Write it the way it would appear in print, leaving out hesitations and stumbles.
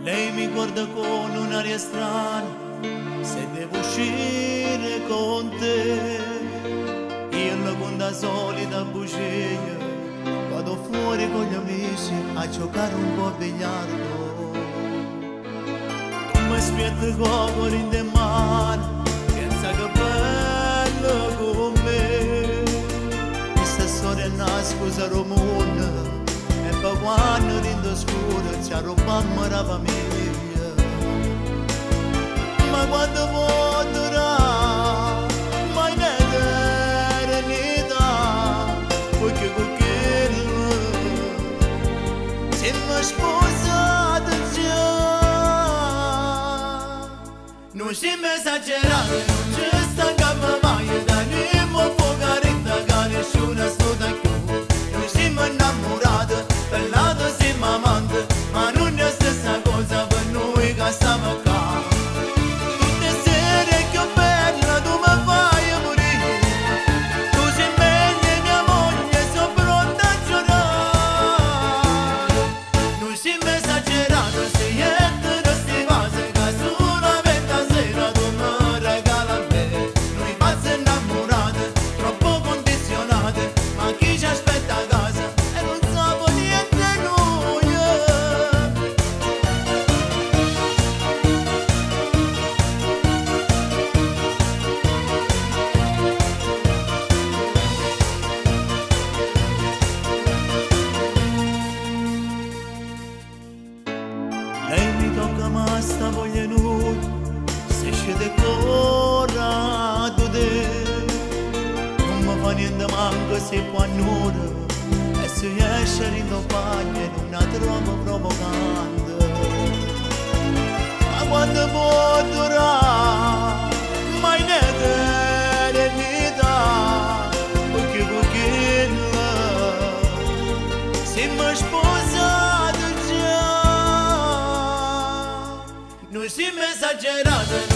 Lei mi guarda con un'aria strana, se devo uscire con te. Io la con la solita bugia, vado fuori con gli amici a giocare un po' a biliardo. Tu mi aspetti come in mare, pensa che bello con me. Questa storia è una scusa romana, e poi quando rindo scuro ci arrobammo la famiglia. Ma quando può durare, mai un'eternità, perché con quello siamo sposati già. Non siamo esagerati, non ci stancamo mai, daremo pocaretta che nessuno sta più. Noi siamo innamorati, bellati siamo amanti, ma non è la stessa cosa per noi che stiamo qua. Tutte sere che bella tu mi fai morire, tu sei meglio mia moglie, sono pronta a giurare. Noi siamo esagerati, sei etero sti vasi, che solamente sera tu mi regala a me. Noi pazzi innamorati, troppo condizionati, ma chi ci aspetta a casa e non sappiamo niente noi. Lei mi tocca ma sta voglia noi, se scende corrado te. Non mi fa niente manco se può annura, e se esce in compagnia non la trovo provocante. Ma quando può durare, mai un'eternità, perché con quella siamo sposati già. Noi siamo esagerati,